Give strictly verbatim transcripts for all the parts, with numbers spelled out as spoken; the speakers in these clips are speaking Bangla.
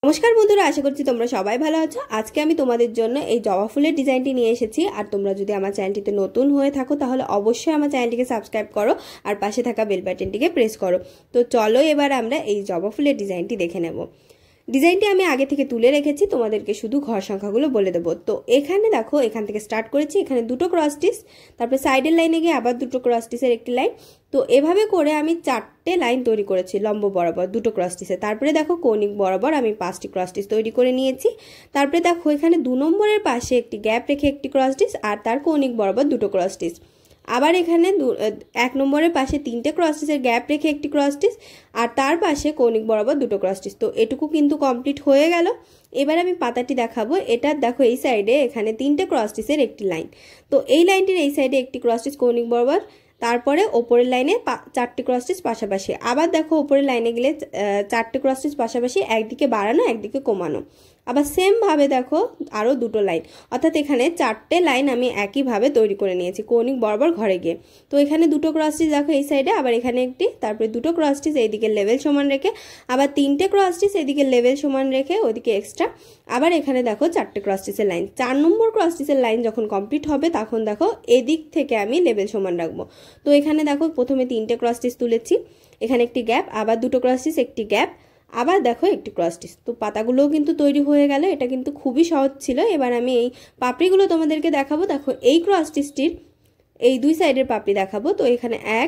নমস্কার বন্ধুরা, আশা করছি তোমরা সবাই ভালো আছো। আজকে আমি তোমাদের জন্য এই জবা ফুলের ডিজাইনটি নিয়ে এসেছি। আর তোমরা যদি আমার চ্যানেলটিতে নতুন হয়ে থাকো তাহলে অবশ্যই আমার চ্যানেলটিকে সাবস্ক্রাইব করো আর পাশে থাকা বেল বাটনটিকে প্রেস করো। তো চলো এবার আমরা এই জবা ফুলের ডিজাইনটি দেখে নেব। ডিজাইনটি আমি আগে থেকে তুলে রেখেছি, তোমাদেরকে শুধু ঘর সংখ্যাগুলো বলে দেবো। তো এখানে দেখো, এখান থেকে স্টার্ট করেছি, এখানে দুটো ক্রস স্টিচ, তারপরে সাইডের লাইনে গিয়ে আবার দুটো ক্রস স্টিচের একটি লাইন। তো এভাবে করে আমি চারটে লাইন তৈরি করেছি লম্ব বরাবর দুটো ক্রস স্টিচে। তারপরে দেখো কৌণিক বরাবর আমি পাঁচটি ক্রস স্টিচ তৈরি করে নিয়েছি। তারপরে দেখো এখানে দু নম্বরের পাশে একটি গ্যাপ রেখে একটি ক্রস স্টিচ আর তার কৌণিক বরাবর দুটো ক্রস স্টিচ। আবার এখানে এক নম্বরের পাশে তিনটে ক্রস স্টিচের গ্যাপ রেখে একটি ক্রস স্টিচ আর তার পাশে কৌণিক বরাবর দুটো ক্রস স্টিচ। তো এটুকু কিন্তু কমপ্লিট হয়ে গেল। এবার আমি পাতাটি দেখাবো। এটা দেখো এই সাইডে এখানে তিনটে ক্রস স্টিচের একটি লাইন। তো এই লাইনটির এই সাইডে একটি ক্রস স্টিচ কৌণিক বরাবর, তারপরে ওপরের লাইনে চারটি ক্রস স্টিচ পাশাপাশি। আবার দেখো ওপরের লাইনে গেলে চারটে ক্রস স্টিচ পাশাপাশি, একদিকে বাড়ানো একদিকে কমানো। আবার সেম ভাবে দেখো আরও দুটো লাইন, অর্থাৎ এখানে চারটে লাইন আমি একইভাবে তৈরি করে নিয়েছি কৌণিক বরাবর ঘরে গিয়ে। তো এখানে দুটো ক্রস স্টিচ দেখো এই সাইডে, আবার এখানে একটি, তারপরে দুটো ক্রস স্টিচ এইদিকে লেভেল সমান রেখে, আবার তিনটে ক্রস স্টিচ এইদিকে লেভেল সমান রেখে ওইদিকে এক্সট্রা। আবার এখানে দেখো চারটে ক্রস স্টিচের লাইন। চার নম্বর ক্রস স্টিচের লাইন যখন কমপ্লিট হবে তখন দেখো এদিক থেকে আমি লেভেল সমান রাখবো। তো এখানে দেখো প্রথমে তিনটে ক্রস স্টিচ তুলেছি, এখানে একটি গ্যাপ, আবার দুটো ক্রস স্টিচ, একটি গ্যাপ, আবার দেখো একটি ক্রস স্টিচ। তো পাতাগুলোও কিন্তু তৈরি হয়ে গেল। এটা কিন্তু খুবই সহজ ছিল। এবার আমি এই পাপড়িগুলো তোমাদেরকে দেখাবো। দেখো এই ক্রস স্টিচটির এই দুই সাইডের পাপড়ি দেখাবো। তো এখানে এক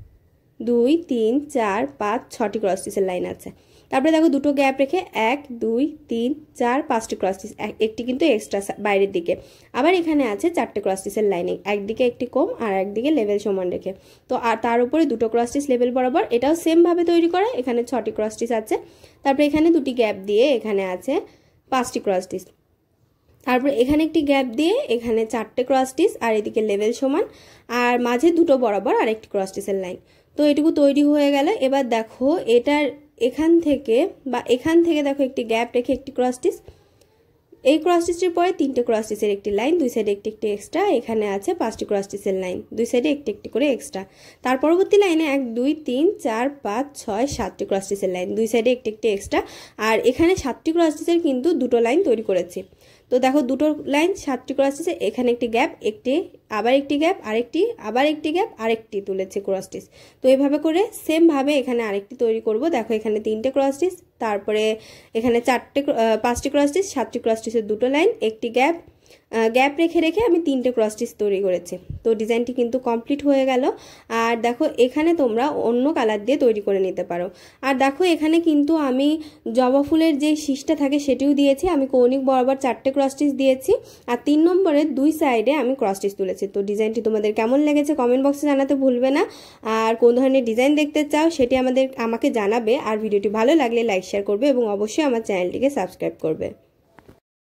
দুই তিন চার পাঁচ ছটি ক্রস স্টিচের লাইন আছে। তারপরে দেখো দুটো গ্যাপ রেখে এক দুই তিন চার পাঁচটি ক্রস স্টিচ, একটি কিন্তু এক্সট্রা বাইরের দিকে। আবার এখানে আছে চারটে ক্রস স্টিচের লাইনে, একদিকে একটি কম আর একদিকে লেভেল সমান রেখে। তো আর তার উপরে দুটো ক্রস স্টিচ লেভেল বরাবর, এটাও সেম ভাবে তৈরি করা। এখানে ছটি ক্রস স্টিচ আছে। তারপরে এখানে দুটি গ্যাপ দিয়ে এখানে আছে পাঁচটি ক্রস স্টিচ। তারপরে এখানে একটি গ্যাপ দিয়ে এখানে চারটে ক্রস স্টিচ আর এদিকে লেভেল সমান, আর মাঝে দুটো বরাবর আর একটি ক্রস স্টিচের লাইন। তো এটুকু তৈরি হয়ে গেল। এবার দেখো এটার এখান থেকে বা এখান থেকে দেখো একটি গ্যাপ রেখে একটি ক্রস স্টিচ, এই ক্রস স্টিচের পরে তিনটে ক্রস স্টিচের একটি লাইন, দুই সাইডে একটি একটি এক্সট্রা। এখানে আছে পাঁচটি ক্রস স্টিচের লাইন, দুই সাইডে একটি একটি করে এক্সট্রা। তার পরবর্তী লাইনে এক দুই তিন চার পাঁচ ছয় সাতটি ক্রস স্টিচের লাইন, দুই সাইডে একটি একটি এক্সট্রা। আর এখানে সাতটি ক্রস স্টিচের কিন্তু দুটো লাইন তৈরি করেছি। তো দেখো দুটো লাইন সাতটি ক্রস স্টিচে, এখানে একটি গ্যাপ, একটি আবার একটি গ্যাপ, আরেকটি আবার একটি গ্যাপ, আরেকটি তুলেছে ক্রস স্টিচ। তো এইভাবে করে সেম ভাবে এখানে আরেকটি তৈরি করব। দেখো এখানে তিনটে ক্রস স্টিচ, তারপরে এখানে চারটে পাঁচটি ক্রস স্টিচ, সাতটি ক্রস স্টিচের দুটো লাইন, একটি গ্যাপ, গ্যাপ রেখে রেখে আমি তিনটে ক্রস স্টিচ তৈরি করেছি। তো ডিজাইনটি কিন্তু কমপ্লিট হয়ে গেল। আর দেখো এখানে তোমরা অন্য কালার দিয়ে তৈরি করে নিতে পারো। আর দেখো এখানে কিন্তু আমি জবা ফুলের যে শীষটা থাকে সেটিও দিয়েছি। আমি কৌণিক বরাবর চারটে ক্রস স্টিচ দিয়েছি আর তিন নম্বরের দুই সাইডে আমি ক্রস স্টিচ তুলেছি। তো ডিজাইনটি তোমাদের কেমন লেগেছে কমেন্ট বক্সে জানাতে ভুলবে না। আর কোন ধরনের ডিজাইন দেখতে চাও সেটি আমাদের আমাকে জানাবে। আর ভিডিওটি ভালো লাগলে লাইক শেয়ার করবে এবং অবশ্যই আমার চ্যানেলটিকে সাবস্ক্রাইব করবে।